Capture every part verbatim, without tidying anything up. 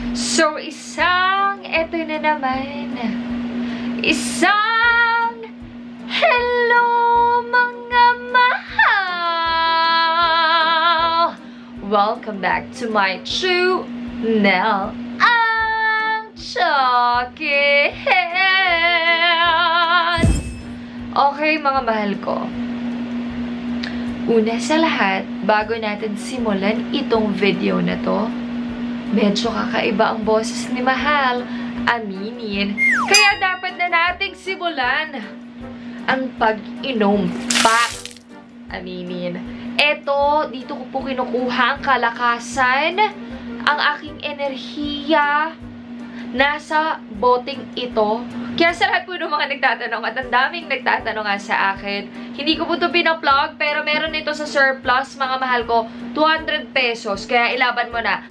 So, isang, eto na naman, isang, hello mga mahal! Welcome back to my channel, ang Chokihan! Okay, mga mahal ko. Una sa lahat, bago natin simulan itong video na to, medyo kakaiba ang boses ni Mahal, aminin. Kaya dapat na nating simulan ang pag-inom pa, aminin. Eto, dito ko po kinukuha ang kalakasan, ang aking enerhiya, nasa boteng ito. Kaya sa lahat po ng mga nagtatanong, at ang daming nagtatanong nga sa akin, hindi ko po ito pinaplug, pero meron ito sa surplus, mga mahal ko, two hundred pesos. Kaya ilaban mo na.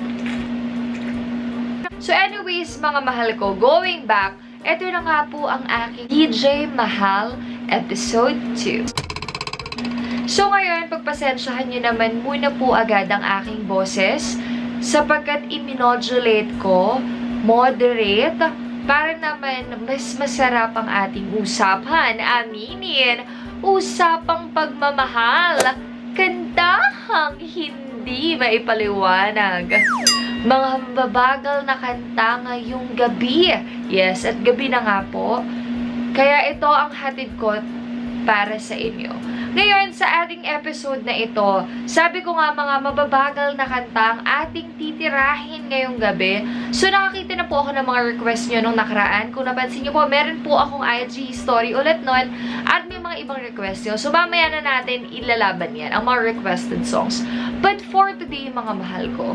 So anyways, mga mahal ko, going back, ito na nga po ang aking D J Mahal Episode two. So ngayon, pagpasensyahan nyo naman muna po agad ang aking boses, sapagkat iminodulate ko, moderate, para naman mas masarap ang ating usapan. Aminin, usapang pagmamahal, kantahang hindi maipaliwanag. Mga mabagal na kanta ngayong gabi. Yes, at gabi na nga po. Kaya ito ang hatid ko para sa inyo. Ngayon, sa ating episode na ito, sabi ko nga mga mababagal na kanta ang ating titirahin ngayong gabi. So, nakakita na po ako ng mga request nyo nung nakaraan. Kung napansin nyo po, meron po akong I G story ulit nun at may mga ibang request nyo. So, mamaya na natin ilalaban yan, ang mga requested songs. But for today, mga mahal ko,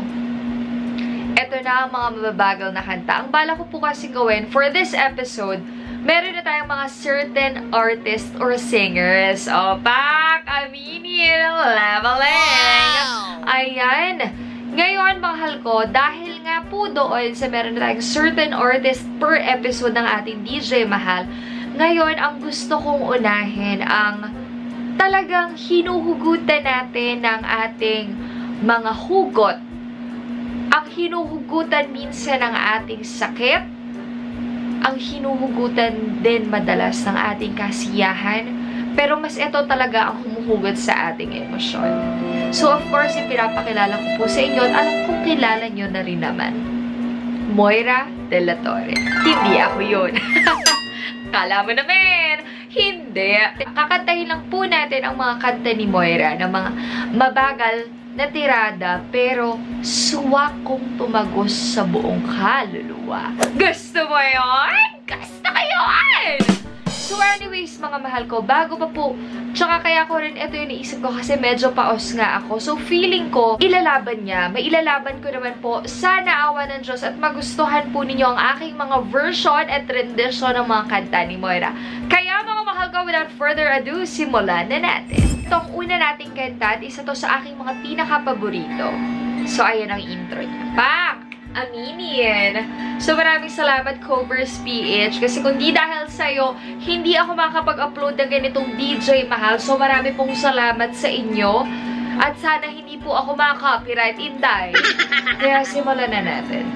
eto na ang mga mababagal na kanta. Ang bala ko po kasi gawin for this episode, meron na tayong mga certain artists or singers. O, pak! Aminin! Leveling! Wow. Ayan. Ngayon, mahal ko, dahil nga po doon sa meron na tayong certain artist per episode ng ating D J Mahal, ngayon, ang gusto kong unahin ang talagang hinuhugutan natin ng ating mga hugot. Ang hinuhugutan minsan ng ating sakit, ang hinuhugutan din madalas ng ating kasiyahan, pero mas ito talaga ang humuhugot sa ating emosyon. So of course, ipinapakilala ko po sa inyo at alam kong kilala nyo na rin naman. Moira de la Torre. Hindi ako yun. Kala mo naman! Hindi. Kakantahin lang po natin ang mga kanta ni Moira na mga mabagal na tirada, pero suwak kong tumagos sa buong kaluluwa. Gusto mo yun? Gusto ko yun! So anyways, mga mahal ko, bago pa po, tsaka kaya ko rin ito yung naisip ko kasi medyo paos nga ako. So feeling ko, ilalaban niya. May ilalaban ko naman po. Sana awa ng Diyos at magustuhan po ninyo ang aking mga version at rendition ng mga kanta ni Moira. Kaya mga mahal ko, without further ado, simulan na natin. Itong una nating kanta at isa to sa aking mga pinaka-paborito. So, ayan ang intro niya. Pak! Aminin! So, maraming salamat, Covers P H. Kasi kung di dahil sa'yo, hindi ako makapag-upload ng ganitong D J Mahal. So, marami pong salamat sa inyo. At sana hindi po ako maka-copyright in time. Kaya, simulan na natin.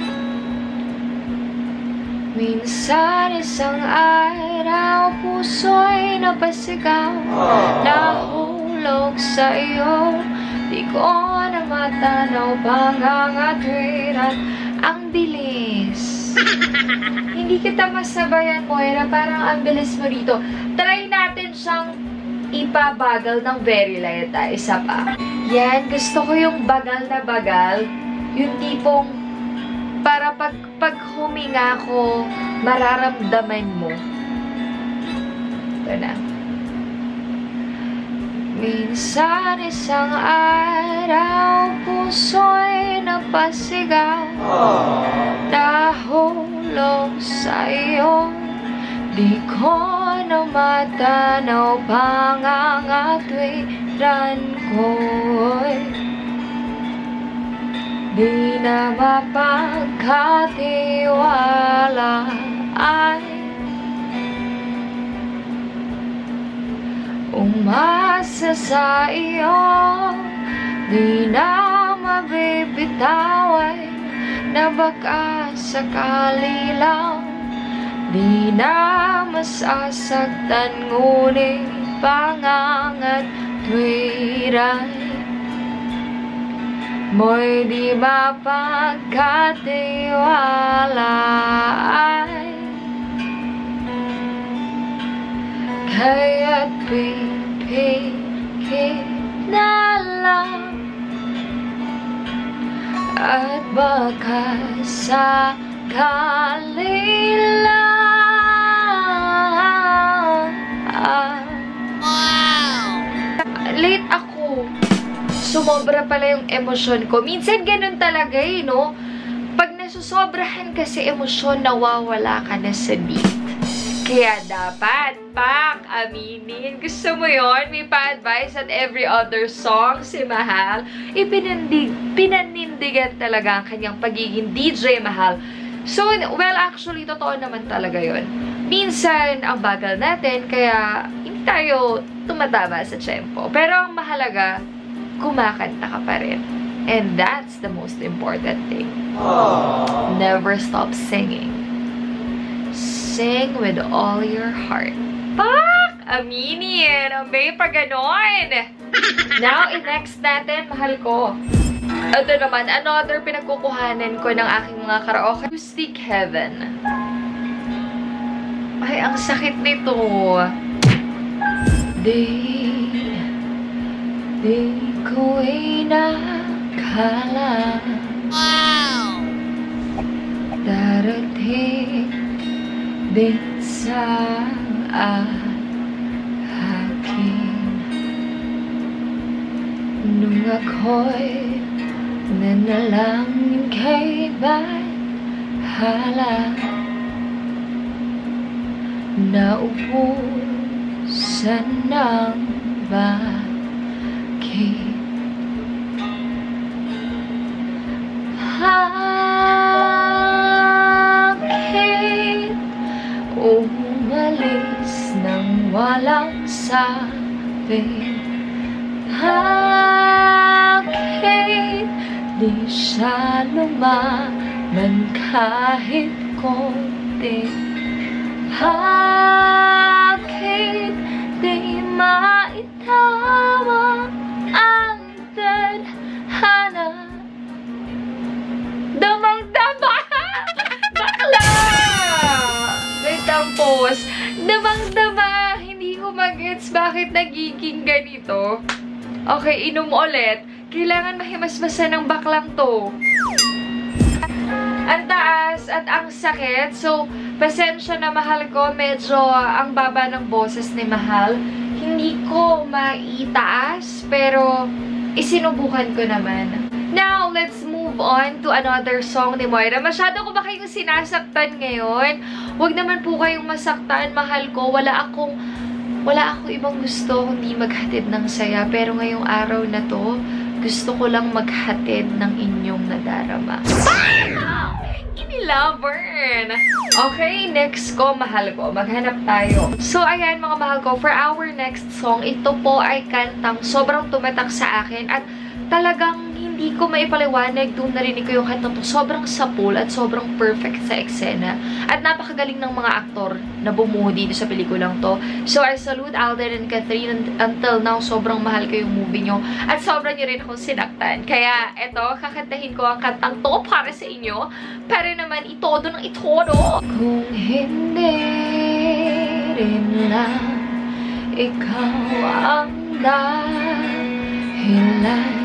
Minsan isang araw, puso'y napasigaw, nahulog sa iyo, di ko na matanaw hanggang atwiran ang bilis. Hindi kita masabayan, Moira, parang ang bilis mo dito. Try natin siyang ipabagal ng very light. Ah, isa pa. Yan, gusto ko yung bagal na bagal, yung tipong para pag, pag huminga ko, mararamdaman mo. Ito na. Minsan isang araw, puso'y napasigaw, nahulog sa iyo, di ko na matanaw pangangatwiran ko'y di na mapagkatiwala ay umasa sa iyo, di na mabibitaway na baka sakali lang di na masasaktan, ngunit pangangat tuwiray mo'y di mapagkatiwalay. Kaya't pipikit na lang at baka sakali lang. Wow! Late ako. Sumobra pala yung emosyon ko. Minsan ganun talaga eh, no? Pag nasusobrahan kasi emosyon, nawawala ka na sa beat. Kaya dapat, pak, aminin. Gusto mo yon? May pa-advise at every other song si Mahal. Ipinandig, pinanindigan talaga ang kanyang pagiging D J Mahal. So, well, actually, totoo naman talaga yon. Minsan, ang bagal natin, kaya hindi tayo tumatama sa tempo. Pero ang mahalaga, kumakanta ka pa rin. And that's the most important thing. Aww. Never stop singing. Sing with all your heart. Pak! Aminin! Amay pa ganon! Now, in-next natin, mahal ko. Ito naman, another pinagkukuhanan ko ng aking mga karaoke. Acoustic Heaven. Ay, ang sakit nito. Di, di ko inakala. Wow! Darating din sa akin nung ako'y nanalangin kay bahala, naubusan ng bakit. Bakit umalis nang walang sabi? Bakit di siya lumaman kahit konti? Bakit di maitawa ang tadhana? Damang-dama! Bakla! Wait ang pause. Damang-dama! Hindi ko mag-gets bakit nagiging ganito. Okay, inom ulit. Kailangan mahimasmasan ng baklang to. Ang taas at ang sakit. So, pasensya na mahal ko. Medyo ang baba ng boses ni Mahal. Hindi ko maitaas, pero isinubukan ko naman. Now, let's move on to another song ni Moira. Masyado ko ba kayong sinasaktan ngayon? Huwag naman po kayong masaktan, mahal ko. Wala akong, wala akong ibang gusto kundi maghatid ng saya. Pero ngayong araw na to, gusto ko lang maghatid ng inyong nadarama. Inilavern! Okay, next ko, mahal ko. Maghanap tayo. So, ayan mga mahal ko, for our next song, ito po ay kantang sobrang tumatak sa akin at talagang hindi ko maipaliwanag nung narinig ko yung kantang to. Sobrang sapul at sobrang perfect sa eksena. At napakagaling ng mga aktor na bumuo dito sa pelikulang to. So, I salute Alden and Catherine. Until now, sobrang mahal ko yung movie nyo. At sobrang nyo rin akong sinaktan. Kaya, eto, kakantahin ko ang kantang to para sa inyo. Para naman itodo ng itodo. Kung hindi rin lang ikaw ang dahilan,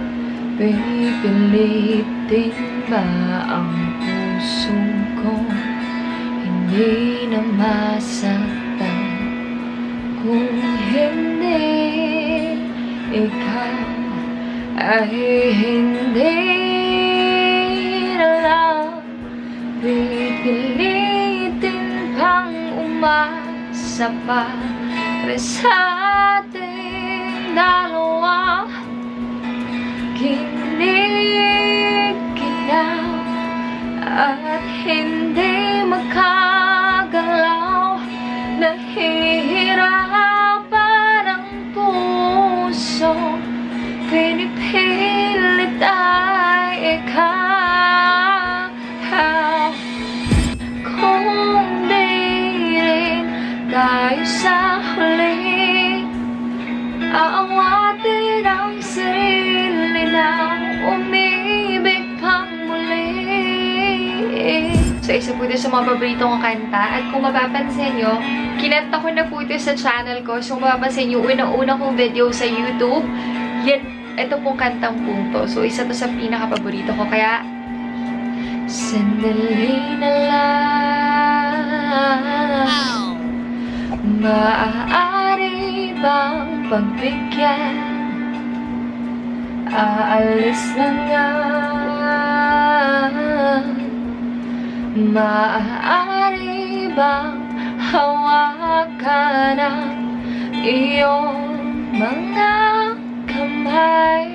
pipilitin ba ang puso ko hindi na masaktan? Kung hindi ikaw ay hindi na lang pipilitin pang umasa para sa ating dalawa. Kinig, kinaw, at hindi makagalaw. Nahihirapan ang puso, pinipilit ay ikaw. isa po ito sa mga paborito kong kanta. At kung mapapansin nyo, kinanta ko na po ito sa channel ko. So, kung mapapansin nyo, unang-una kong video sa YouTube, yan, ito pong kantang punto. So, isa to sa pinaka-paborito ko. Kaya, sandali na lang, maaari bang pagbigyan? Aalis na nga, maaari bang hawakan ang iyong mga kamay?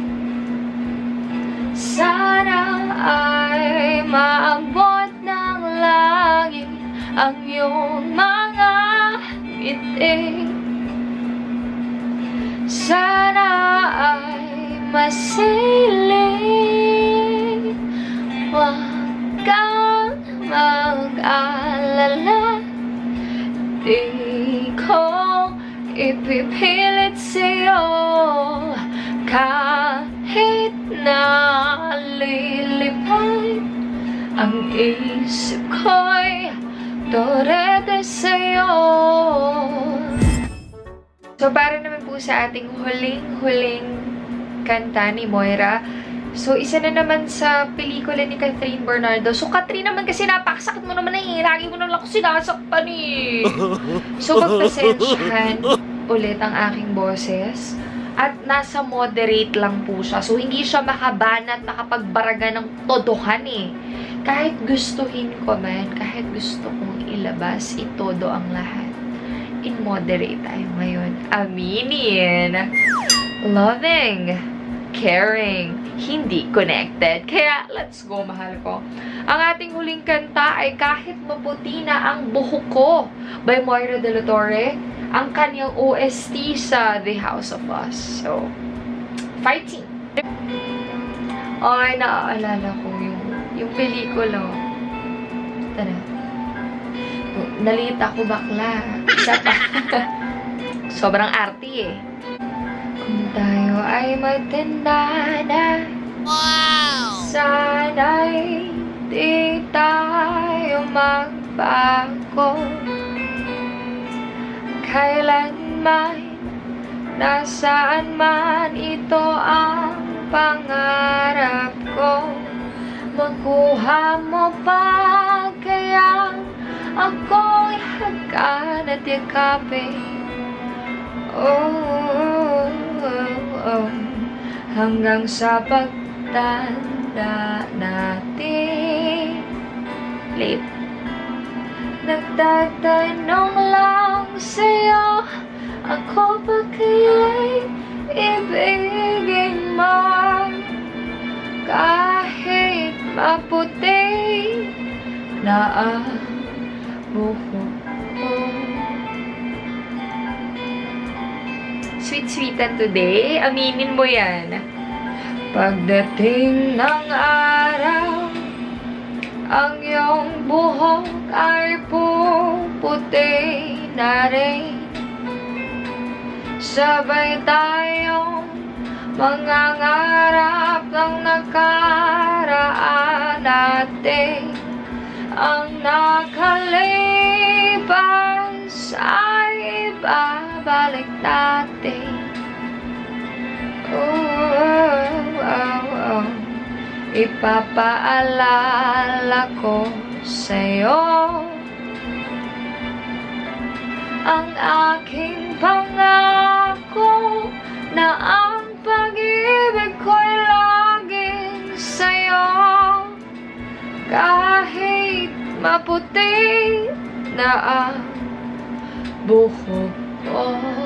Sana ay maabot ng langit ang iyong mga ngiti. Sana ay masiling, huwag kang mag-alala. Di ko ipipilit sa'yo kahit na lilipad ang isip ko'y torete sa'yo. So, para naman po sa ating huling-huling kanta ni Moira. So, isa na naman sa pelikula ni Catherine Bernardo. So, Catherine naman kasi napakasakit mo naman eh. Lagi mo naman ako sinasakpan eh. So, magpasensyahan ulit ang aking boses. At nasa moderate lang po siya. So, hindi siya makabanat, makapagbaraga ng todohan eh. Kahit gustuhin ko man, kahit gusto kong ilabas, itodo ang lahat. In moderate tayo ngayon. Aminin. Loving. Caring. Hindi connected. Kaya, let's go, mahal ko. Ang ating huling kanta ay Kahit Maputi Na Ang Buhok Ko by Moira de la Torre. Ang kanyang O S T sa The House of Us. So, fighting. Ay, naaalala ko yung, yung pelikula. Tara. Nalita ko bakla. Isa pa. Sobrang arty eh. Kung tayo ay magtanda na, wow! Sana'y di tayo magbago. Kailanman, nasaan man, ito ang pangarap ko. Makuha mo pa kaya ako'y hagkan at yakapin. Oh, oh, oh, hanggang sa pagtanda natin. Late. Nagtatanong lang sa'yo, ako ba kaya'y ibigin mo? Kahit maputi na ang buhok ko. Sweet-sweetan today. Aminin mo yan. Pagdating ng araw, ang iyong buhok ay puputi na rin. Sabay tayong mangangarap ng nakaraan natin. Ang nakalipas ay ibabalik natin. Oh, oh, oh. Ipapaalala ko sa'yo ang aking pangako na ang pag-ibig ko'y laging sa'yo. Kahit maputi na ang buhok ko.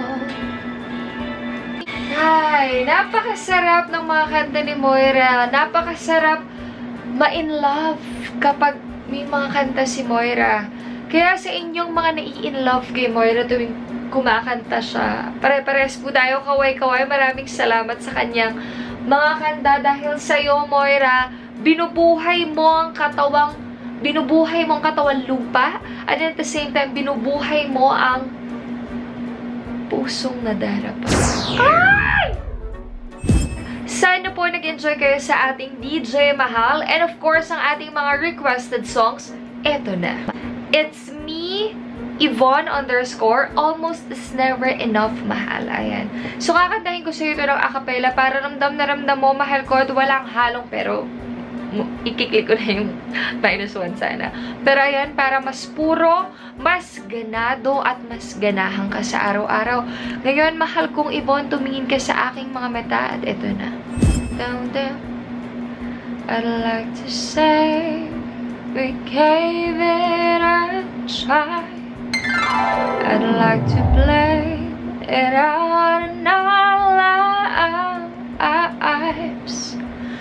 Ay, napakasarap ng mga kanta ni Moira. Napakasarap ma-in love kapag may mga kanta si Moira. Kaya sa inyong mga nai-in love kay Moira tuwing kumakanta siya, pare-pares po tayo, kaway-kaway. Maraming salamat sa kanyang mga kanta dahil sa'yo, Moira, binubuhay mo ang katawang, binubuhay mo ang katawang lupa at at the same time, binubuhay mo ang pusong nadarapa. Ay! Sana po nag-enjoy kayo sa ating D J Mahal. And of course, ang ating mga requested songs, eto na. It's me, Yvonne underscore, almost is never enough, mahal. Ayan. So, kakantahin ko sa'yo ito ng acapella para ramdam na ramdam mo, mahal ko, at walang halong pero ikiklik ko na yung minus one sana. Pero ayan, para mas puro, mas ganado, at mas ganahan ka sa araw-araw. Ngayon, mahal kong Yvonne, tumingin ka sa aking mga mata, at eto na. Down, down. I'd like to say we gave it a try. I'd like to play it out in all our lives.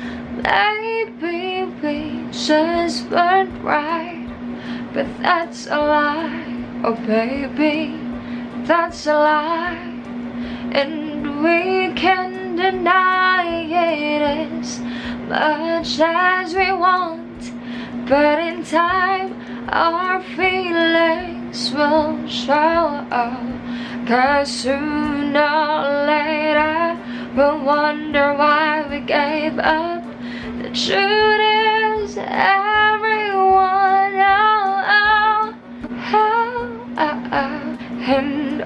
Maybe we just weren't right, but that's a lie. Oh baby, that's a lie. And we can deny it as much as we want, but in time our feelings will show up. Cause sooner or later we'll wonder why we gave up. The truth is everyone oh, oh, oh, oh, oh, and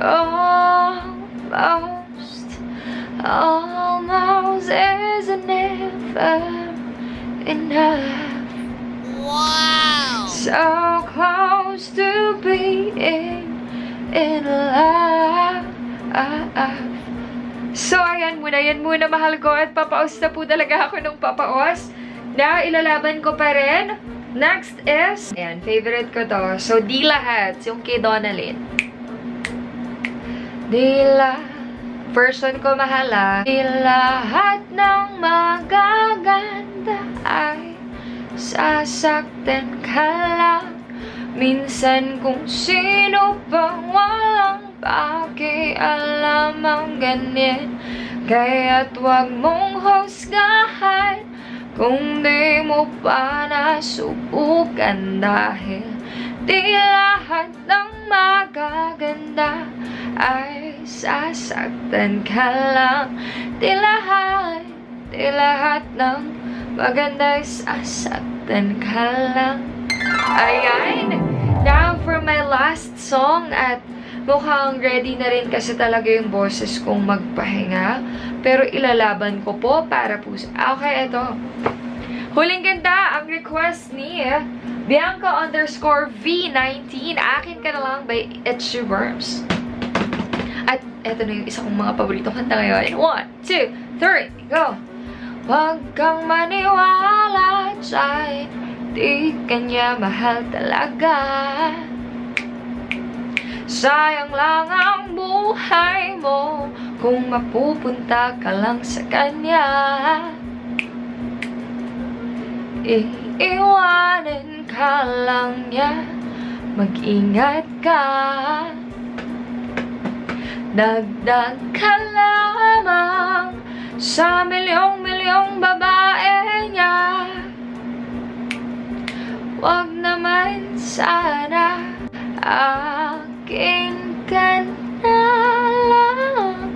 almost, almost isn't never enough. Wow! So close to being in love. So, ayan muna, yan muna, mahal ko. At papaos na po talaga ako nung papaos na ilalaban ko pa rin. Next is, ayan, favorite ko to. So, Di Lahat, yung kay Donalyn. Di lahat, version ko mahala. Di lahat ng magaganda ay sasaktan ka lang. Minsan kung sino pang walang pakialam ang ganyan. Kaya't wag mong husgahan kung di mo pa nasubukan. Dahil di lahat ng magaganda ay sasaktan ka lang. Di lahat, di lahat ng maganda ay sasaktan ka lang. Ayan! Now, for my last song, at mukhang ready na rin kasi talaga yung boses kong magpahinga. Pero ilalaban ko po para po sa... Okay, ito. Huling ganda, ang request ni Bianca underscore V nineteen. Akin ka na lang by Itchy Worms. At ito na yung isa kong mga paboritong kanta ngayon. One, two, three, go! Huwag kang maniwala dyan, di kanya mahal talaga. Sayang lang ang buhay mo kung mapupunta ka lang sa kanya. Iiwanan ka lang niya, mag-ingat ka. Dagdag ka lamang sa milyong-milyong babae niya. Wag naman sana, akin ka na lang,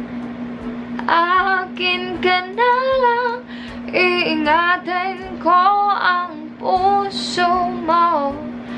akin ka na lang. Iingatan ko ang puso mo,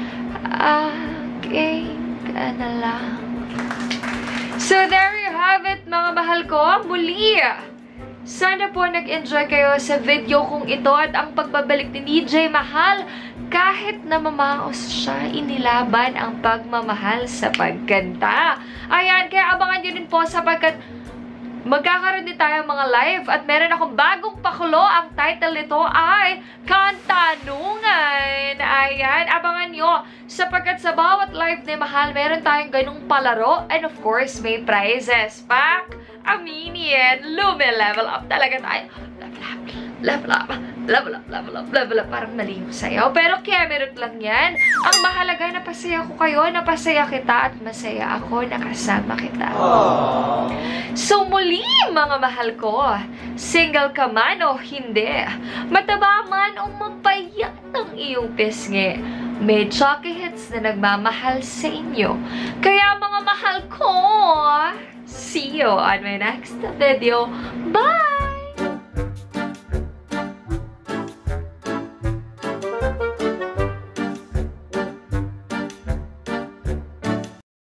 akin ka na lang. So there you have it, mga mahal ko. Muli, sana po nag-enjoy kayo sa video kong ito at ang pagbabalik ni D J Mahal. Kahit na mamaos siya, inilaban ang pagmamahal sa pagkanta. Ayan, kaya abangan nyo din po sapagkat magkakaroon din tayo mga live at meron akong bagong pakulo. Ang title nito ay Kantanungan. Ayan, abangan nyo sapagkat sa bawat live ni Mahal, meron tayong ganung palaro and of course, may prizes. Pak, aminin, lume-level up talaga tayo. Level up, level up, level up, level up, parang mali yung sayaw. Pero Kemerut lang yan. Ang mahalaga, napasaya ko kayo, napasaya kita, at masaya ako, nakasama kita. Aww. So muli, mga mahal ko, single ka man o hindi, mataba man o mapayat ang iyong pisngi, may chocky hits na nagmamahal sa inyo. Kaya mga mahal ko, see you on my next video. Bye!